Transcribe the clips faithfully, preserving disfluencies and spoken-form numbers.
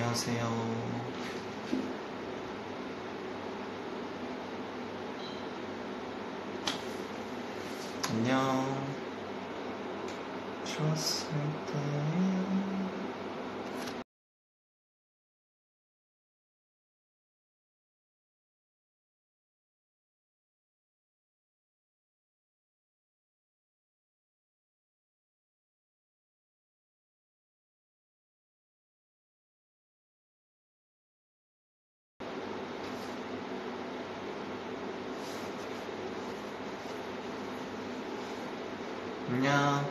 안녕하세요. 안녕. 좋았을 때 안녕.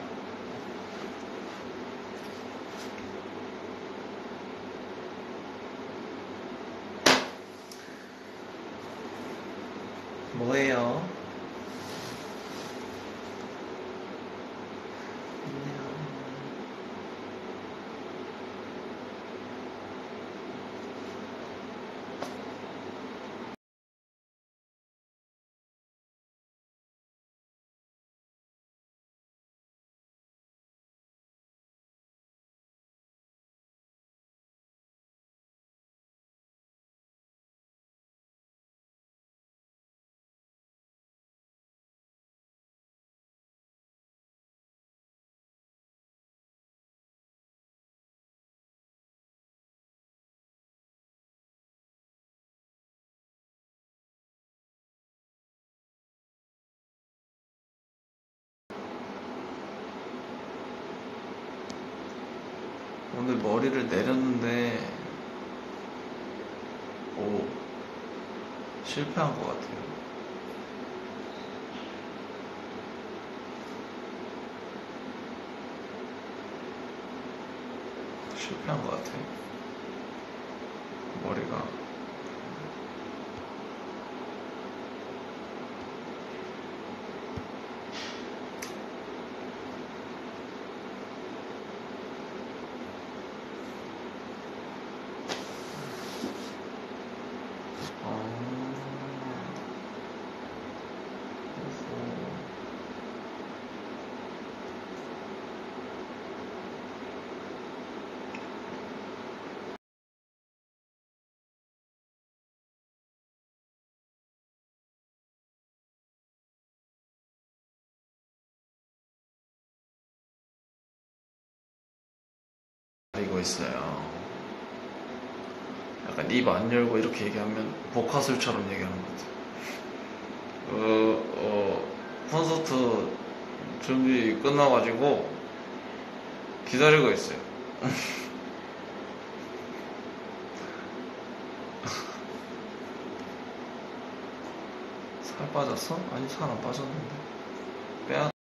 뭐해요? 안녕. 오늘 머리를 내렸는데 오 실패한 것 같아요. 실패한 것 같아요. 머리가 가리고 있어요. 약간 입 안 열고 이렇게 얘기하면 복화술처럼 얘기하는 것 같아요. 어, 어, 콘서트 준비 끝나가지고 기다리고 있어요. 살 빠졌어? 아니, 살 안 빠졌는데. 빼야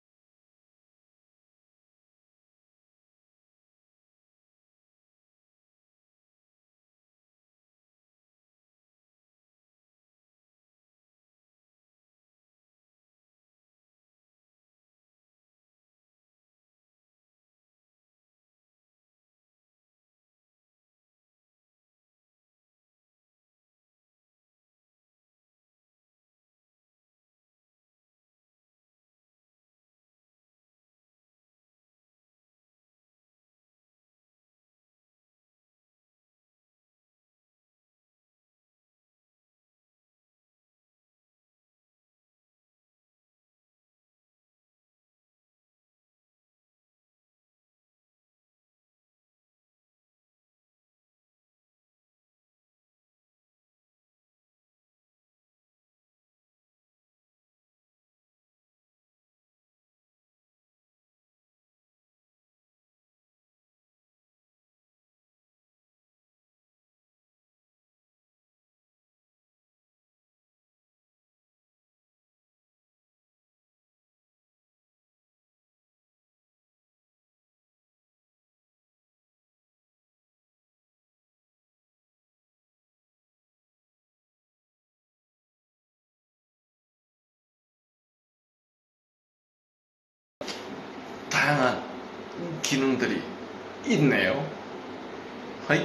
다양한 기능들이 있네요. 하이.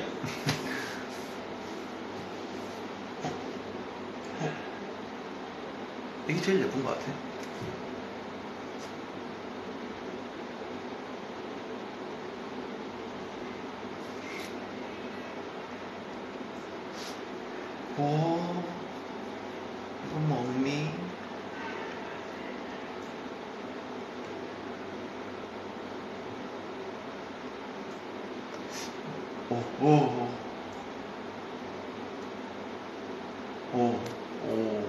이게 제일 예쁜 것 같아. 오, 이건 뭡니? 오, 오, 오, 오.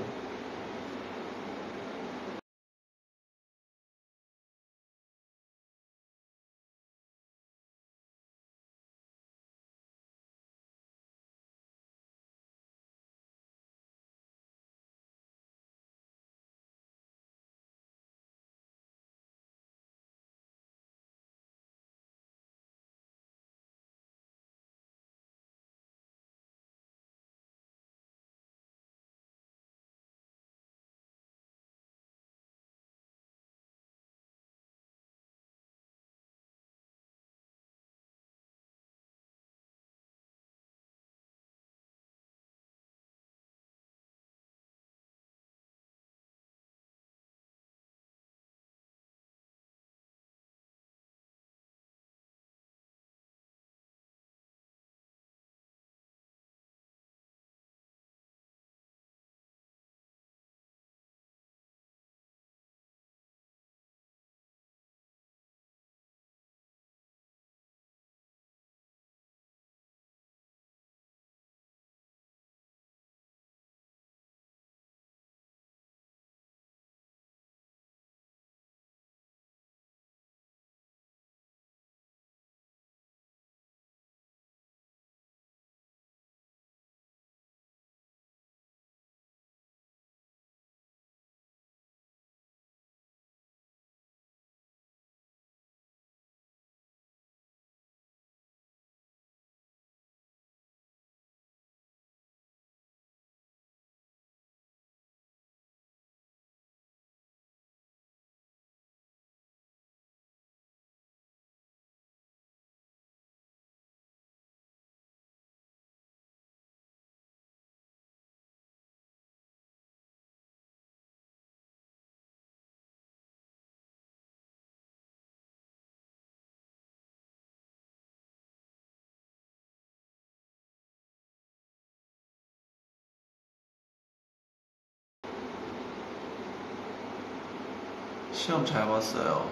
시험 잘 봤어요.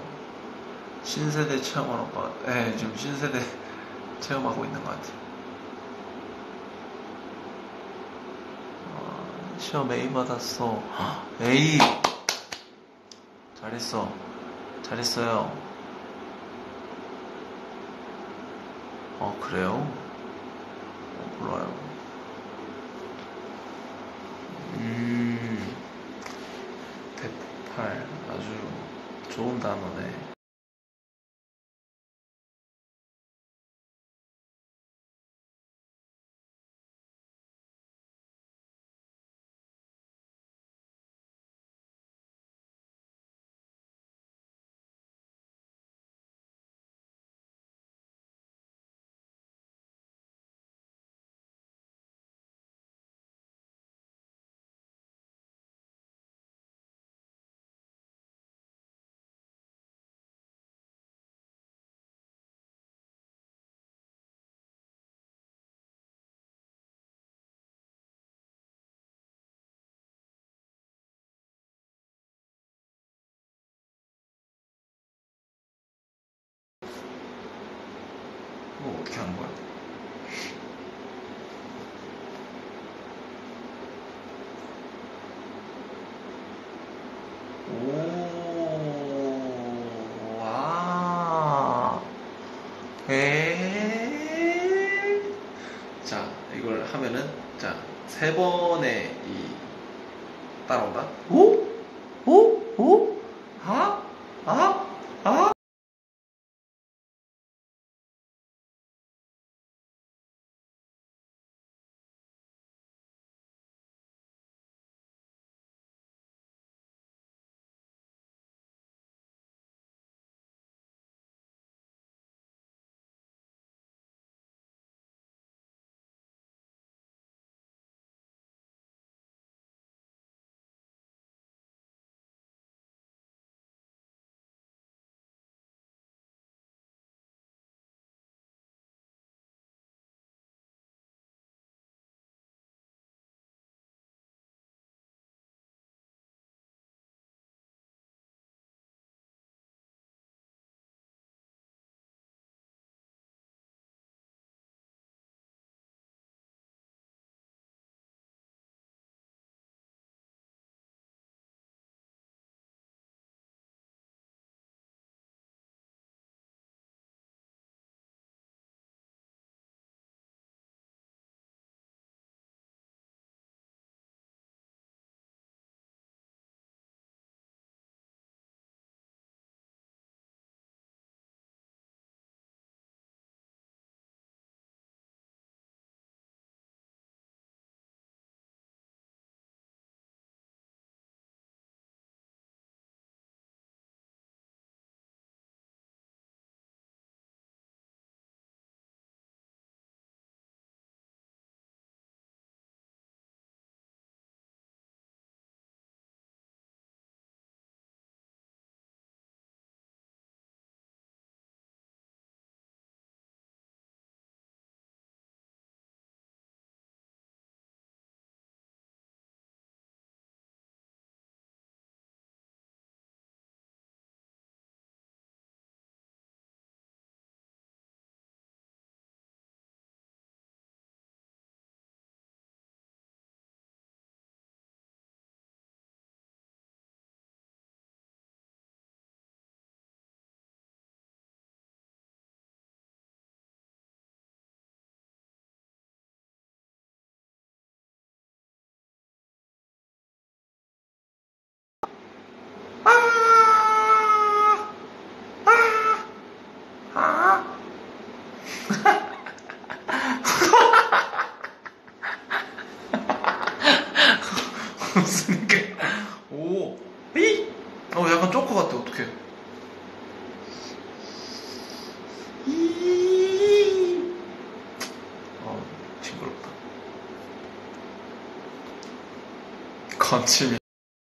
신세대 체험하는 것 같아. 네, 지금 신세대 체험하고 있는 것 같아요. 어, 시험 A 받았어. 헉, A! 잘했어. 잘했어요. 어, 그래요? 어, 몰라요. 음, 대폭발. 아주 좋은 단어네. 뭐 어떻게 하는 거야? 오, 와, 에. 자, 이걸 하면은, 자, 세 번의 이 따라온다. 오, 오, 오, 아, 아, 아. 웃으니까 오, 이, 어 약간 쪼커 같아. 어떡해. 이, 어 징그럽다. 건침이.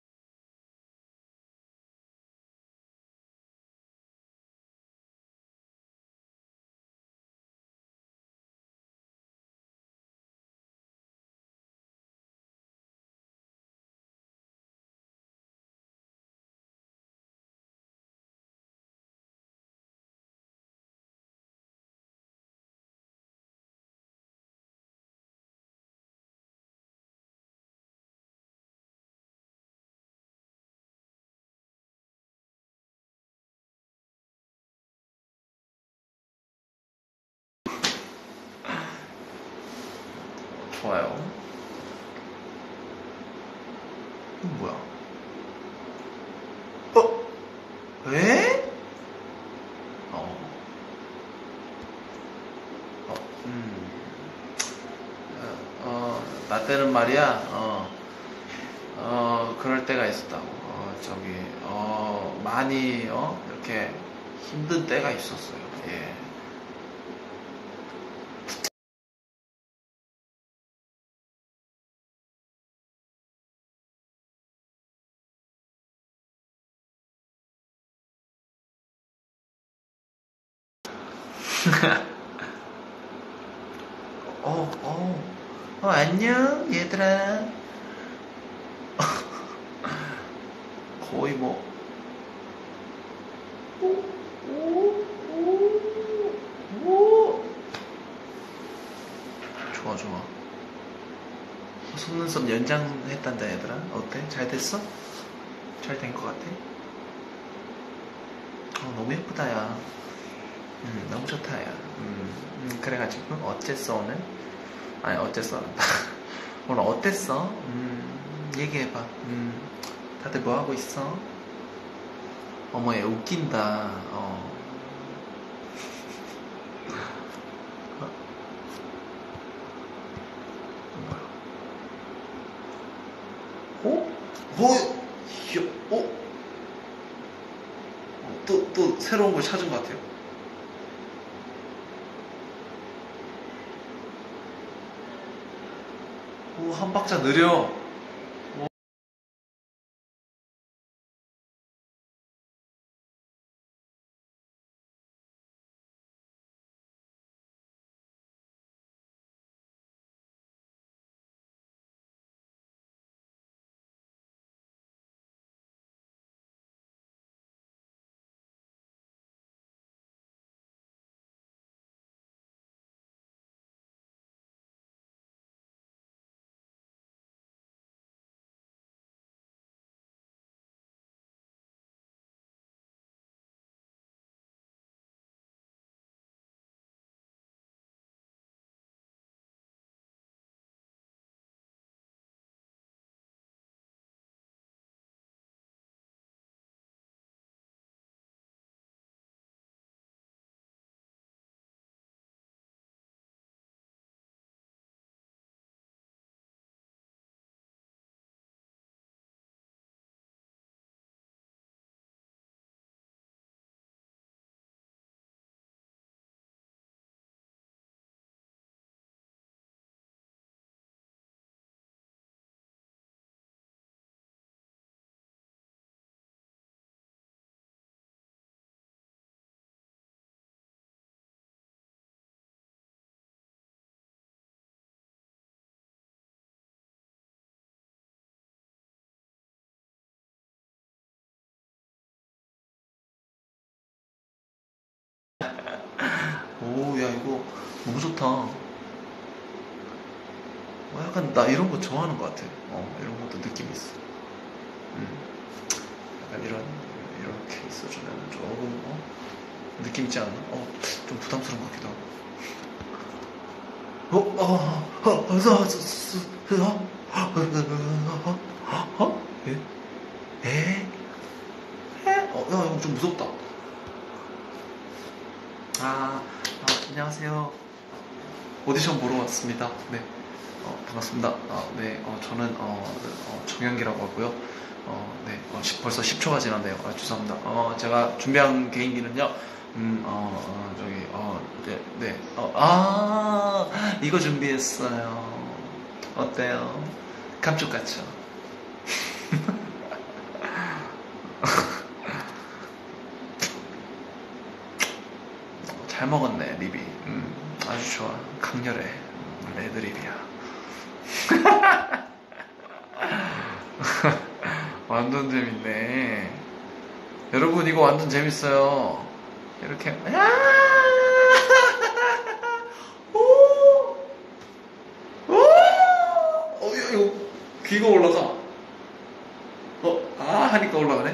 좋아요. 이건 뭐야? 어? 왜? 어. 어, 음. 어, 어, 나 때는 말이야, 어, 어, 그럴 때가 있었다고. 어, 저기, 어, 많이, 어, 이렇게 힘든 때가 있었어요. 예. 어, 어, 어, 안녕, 얘들아. 거의 뭐, 오, 오, 오, 오. 좋아, 좋아. 속눈썹 연장했단다, 얘들아. 어때? 잘 됐어? 잘 된 것 같아? 어, 너무 예쁘다, 야. 음, 너무 좋다, 야. 음, 음, 그래가지고, 어쨌어, 오늘? 아니, 어쨌어. 오늘 어땠어? 음, 얘기해봐. 음, 다들 뭐 하고 있어? 어머, 얘 웃긴다. 어. 어? 뭐? 이야, 어? 어, 또, 또 새로운 걸 찾은 것 같아요. 오, 한 박자 느려. 오, 야, 이거 너무 좋다. 어, 약간 나 이런 거 좋아하는 것 같아. 어, 이런 것도 느낌이 있어. 음, 약간 이런, 이렇게 있어주면 조금, 어? 느낌 있지 않나? 어, 좀 부담스러운 것 같기도 하고. 어, 어, 어, 어, 어, 서, 서, 서, 어, 어, 어, 어, 어, 예? 에? 에? 어, 야, 이거 좀 무섭다. 아, 아, 안녕하세요. 오디션 보러 왔습니다. 네, 어, 반갑습니다. 아, 네, 어, 저는 어, 어, 정현기라고 하고요. 어, 네, 어, 시- 벌써 십 초가 지났네요. 아, 죄송합니다. 어, 제가 준비한 개인기는요. 음, 어, 어, 저기, 어, 네, 네, 어, 아, 이거 준비했어요. 어때요? 감쪽같죠? 잘 먹었네, 립이. 음, 아주 좋아. 강렬해. 음, 레드립이야. 완전 재밌네. 여러분, 이거 완전 재밌어요. 이렇게, 야! 오! 오! 어, 이거, 이거 귀가 올라가. 어, 아, 하니까 올라가네.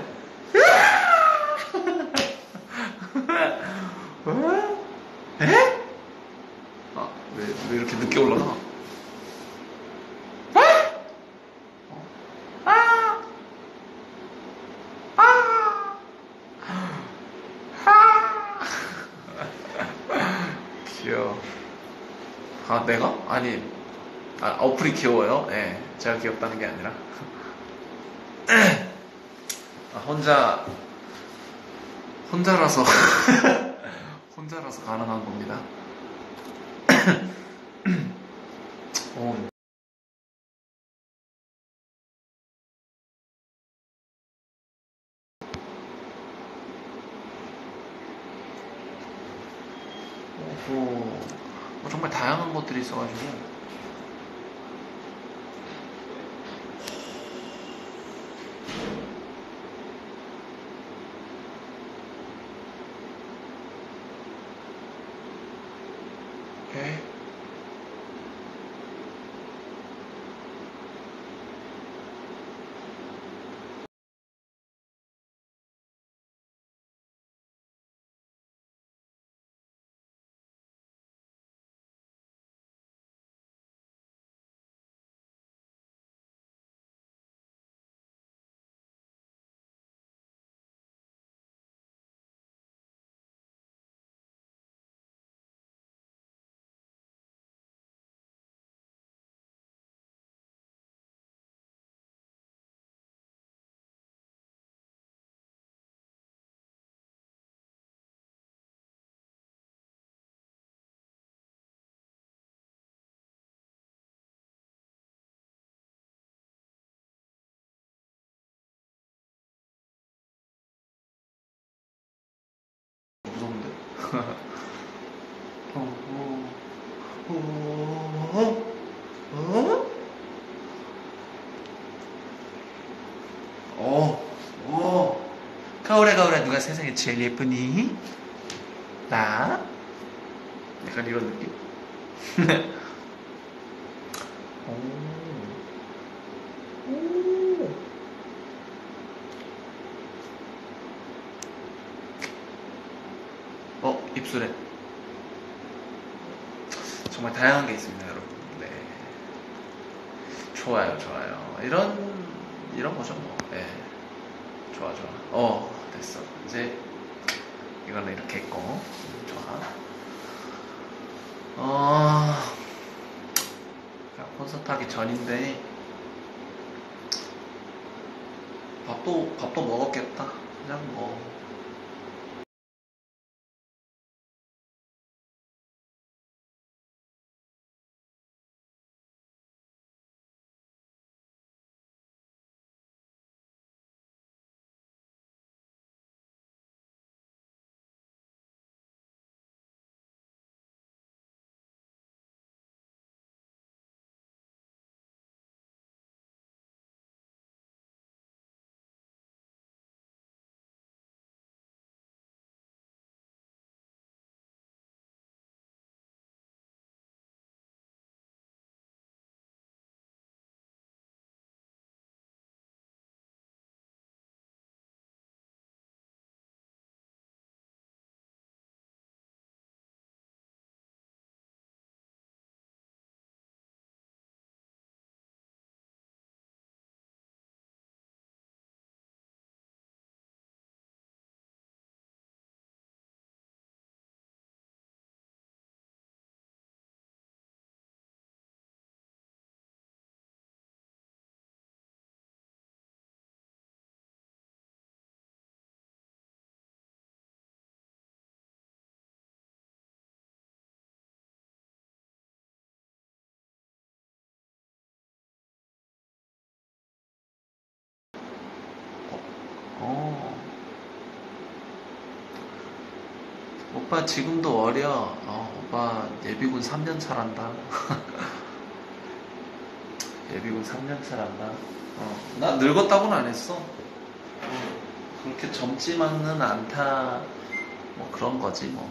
어? 에? 아, 왜, 왜 이렇게 늦게 올라가? 아! 아! 아! 귀여워. 아, 내가? 아니, 아, 어플이 귀여워요? 예, 제가 귀엽다는 게 아니라. 아, 혼자, 혼자라서, 혼자라서 가능한 겁니다. 오, 오, 뭐 정말 다양한 것들이 있어가지고. 오케이. 무서운데? 어, 어, 어, 어? 어, 어. 가오라, 가오라, 누가 세상에 제일 예쁘니? 나? 약간 이런 느낌? 오, 오. 어, 입술에. 정말 다양한 게 있습니다, 여러분. 네. 좋아요, 좋아요. 이런, 이런 거죠, 뭐. 네. 좋아, 좋아. 어, 됐어. 이제, 이거는 이렇게 했고. 좋아. 어, 콘서트 하기 전인데, 밥도, 밥도 먹었겠다. 그냥 뭐, 오빠 지금도 어려. 어, 오빠 예비군 삼 년 차란다. 예비군 삼 년 차란다. 어, 나 늙었다고는 안 했어. 어, 그렇게 젊지만은 않다. 뭐 그런 거지 뭐.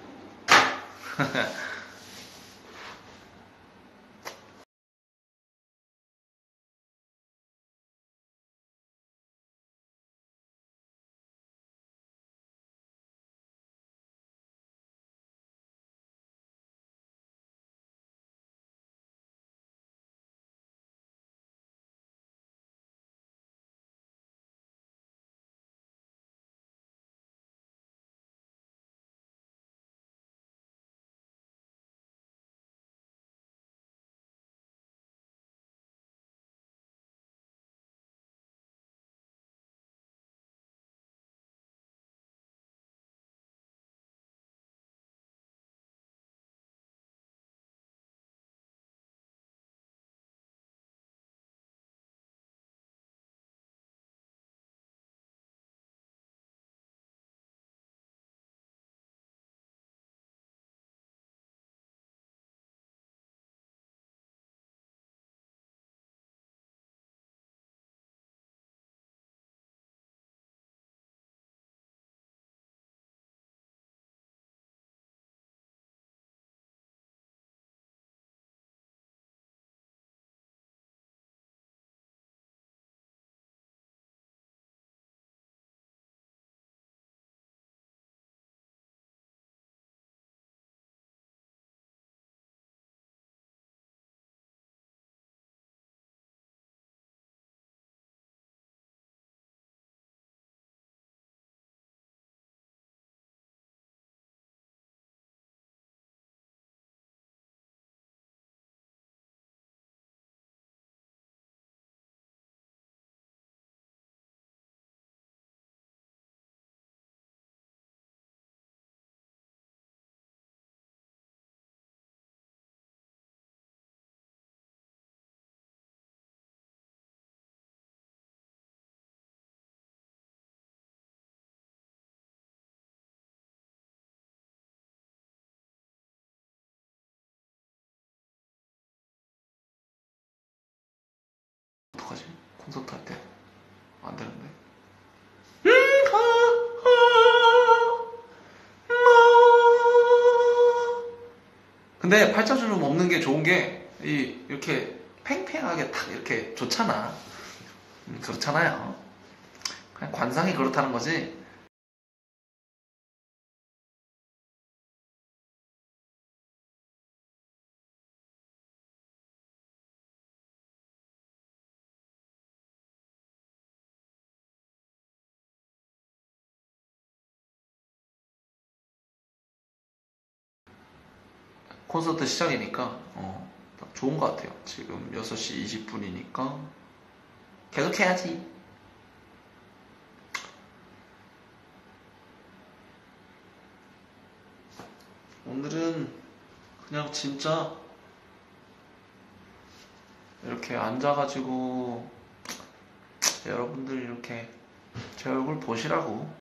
어떡하지? 콘서트 할 때 안 되는데. 근데 팔자주름 없는 게 좋은 게 이 이렇게 팽팽하게 탁 이렇게 좋잖아. 음, 그렇잖아요. 그냥 관상이 그렇다는 거지. 콘서트 시작이니까 어, 딱 좋은 것 같아요. 지금 여섯 시 이십 분이니까 계속 해야지. 오늘은 그냥 진짜 이렇게 앉아가지고 여러분들 이렇게 제 얼굴 보시라고.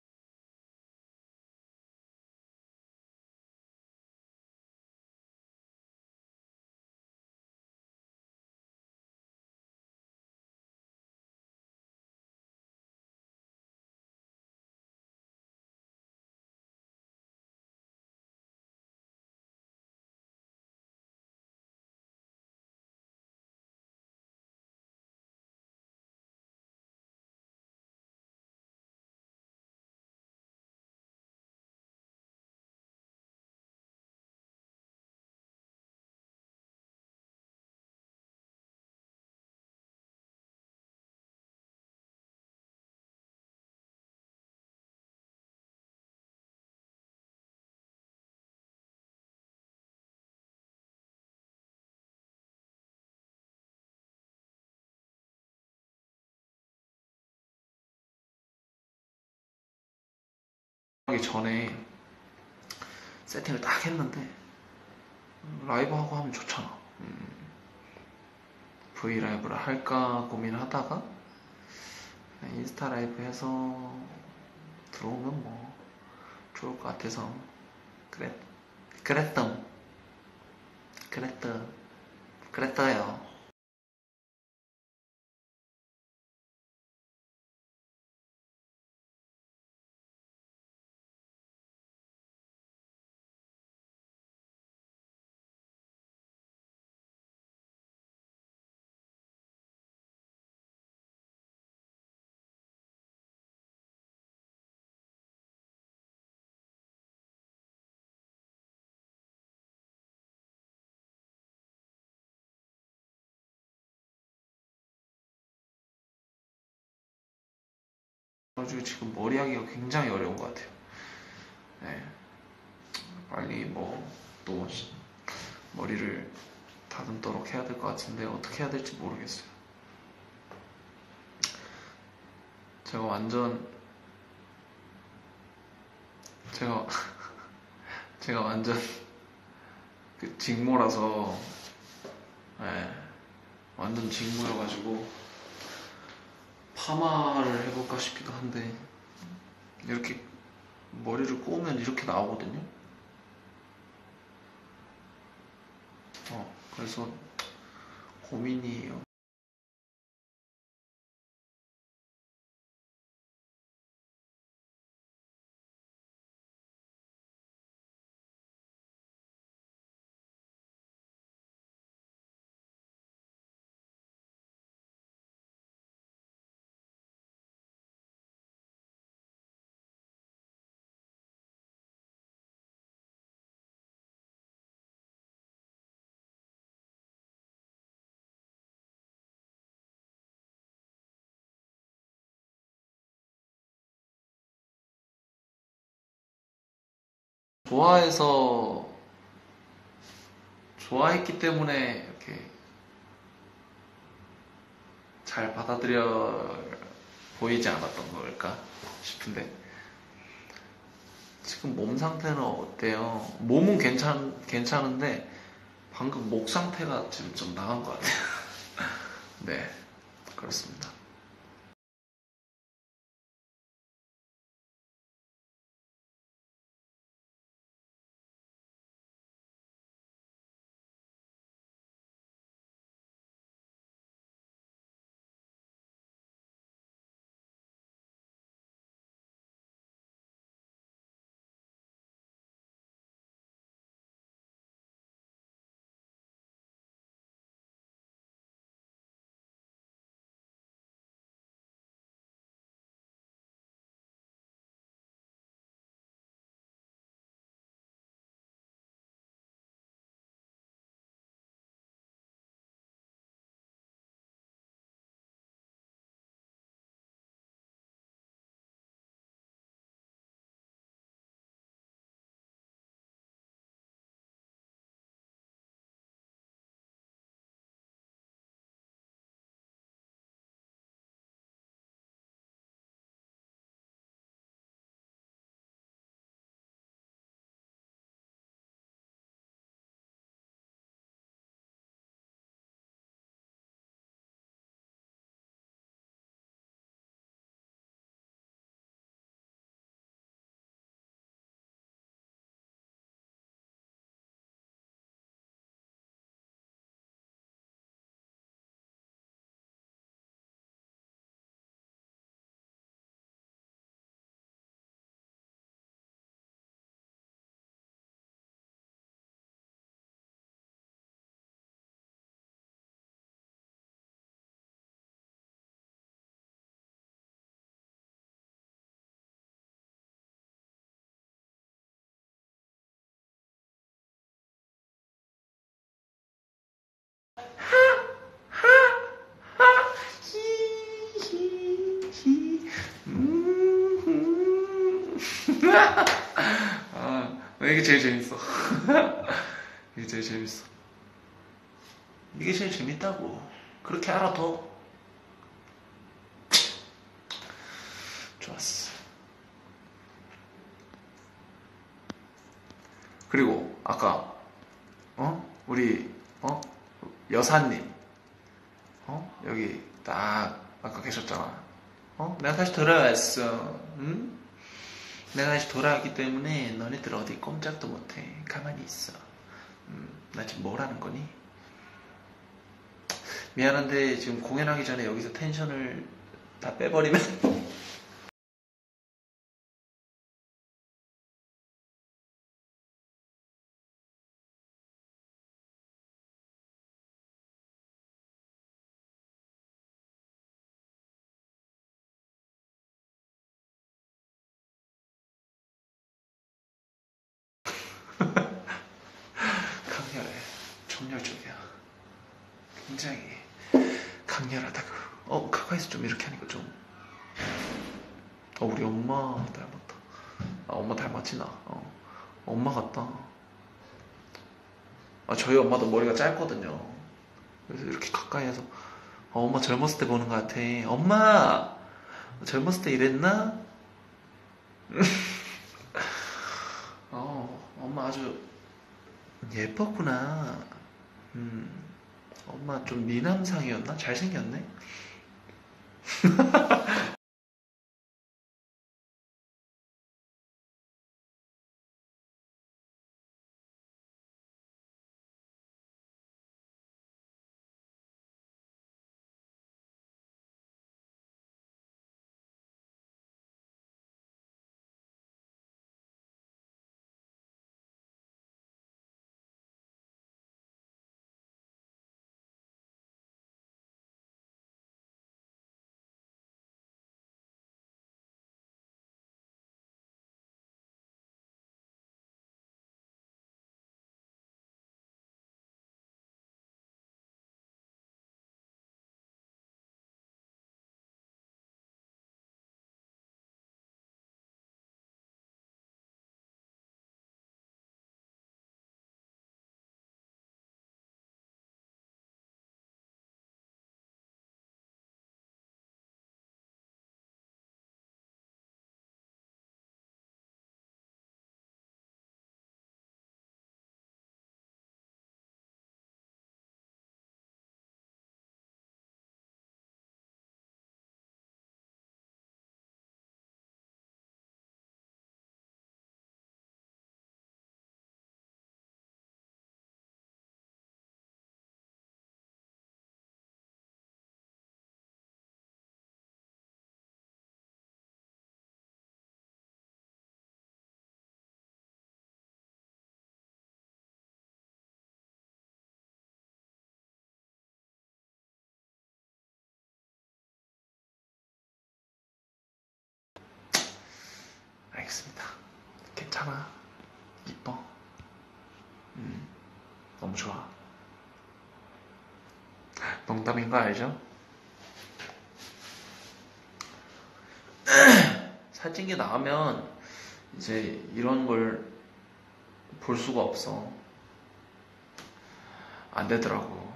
하기 전에 세팅을 딱 했는데 라이브 하고 하면 좋잖아. 음, 브이라이브를 할까 고민을 하다가 인스타 라이브 해서 들어오면 뭐 좋을 것 같아서 그래, 그랬던, 그랬던, 그랬어요. 그래가지고 지금 머리 하기가 굉장히 어려운 것 같아요. 네, 빨리 뭐 또 머리를 다듬도록 해야 될 것 같은데 어떻게 해야 될지 모르겠어요. 제가 완전 제가 제가 완전 그 직모라서 네, 완전 직모여가지고 파마를 해볼까 싶기도 한데 이렇게 머리를 꼬우면 이렇게 나오거든요. 어, 그래서 고민이에요. 좋아해서 좋아했기 때문에 이렇게 잘 받아들여 보이지 않았던 걸까 싶은데 지금 몸 상태는 어때요? 몸은 괜찮, 괜찮은데 방금 목 상태가 지금 좀 나간 것 같아요. 네, 그렇습니다. 아, 이게 제일 재밌어. 이게 제일 재밌어. 이게 제일 재밌다고. 그렇게 알아둬. 좋았어. 그리고 아까 어? 우리 어? 여사님 어? 여기 딱 아까 계셨잖아. 어? 내가 다시 돌아왔어. 응? 내가 다시 돌아왔기 때문에 너네들 어디 꼼짝도 못해. 가만히 있어. 음, 나 지금 뭘 하는 거니? 미안한데 지금 공연하기 전에 여기서 텐션을 다 빼버리면 강렬해. 정열적이야. 굉장히 강렬하다고. 어, 가까이서 좀 이렇게 하니까 좀. 어, 우리 엄마 닮았다. 아, 엄마 닮았지, 나. 어, 엄마 같다. 아, 저희 엄마도 머리가 짧거든요. 그래서 이렇게 가까이 해서, 어, 엄마 젊었을 때 보는 것 같아. 엄마! 젊었을 때 이랬나? 어, 엄마 아주 예뻤구나. 음, 엄마 좀 미남상이었나? 잘생겼네? 알겠습니다. 괜찮아. 이뻐. 음, 너무 좋아. 농담인 거 알죠? 살찐 게 나으면 이제 이런 걸 볼 수가 없어. 안 되더라고.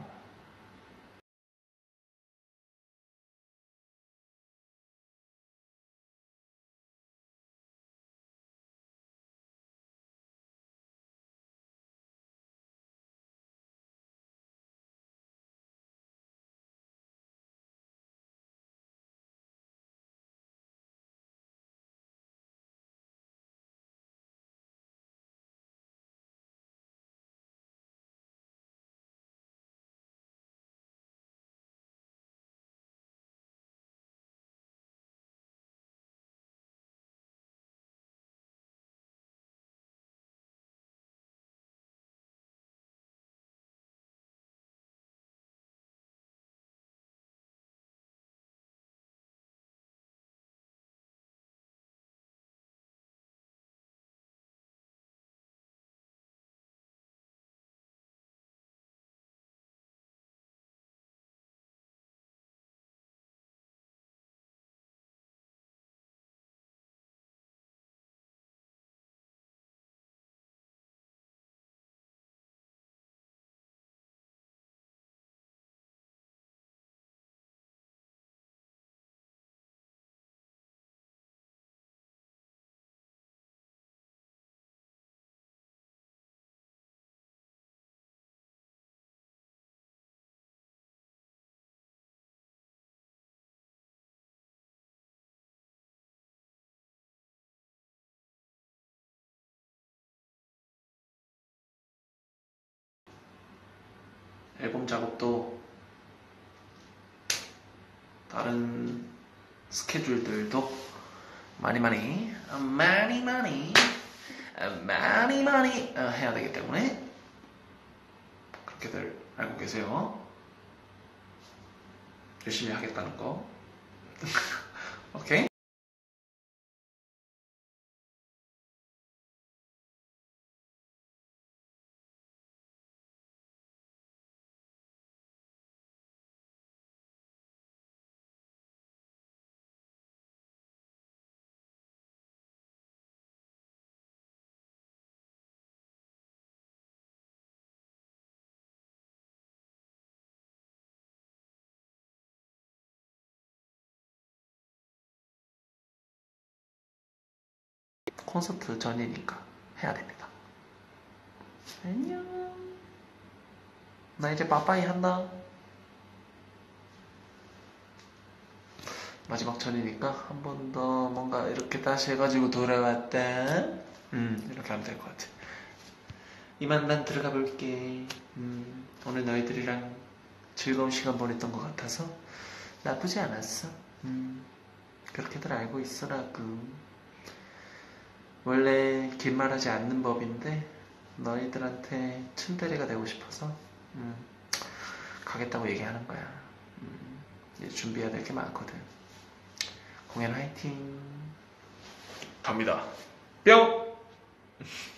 앨범 작업도 다른 스케줄들도 많이 많이 많이 많이 많이 많이 해야 되기 때문에 그렇게들 알고 계세요. 열심히 하겠다는 거. 오케이? 콘서트 전이니까 해야 됩니다. 안녕. 나 이제 빠빠이 한다. 마지막 전이니까 한 번 더 뭔가 이렇게 다시 해가지고 돌아왔다. 음, 이렇게 하면 될 것 같아. 이만 난 들어가 볼게. 음, 오늘 너희들이랑 즐거운 시간 보냈던 것 같아서 나쁘지 않았어. 음, 그렇게들 알고 있어라고. 원래 긴 말하지 않는 법인데 너희들한테 츤데레가 되고 싶어서 음, 가겠다고 얘기하는 거야. 음, 이제 준비해야 될 게 많거든. 공연 화이팅. 갑니다. 뿅.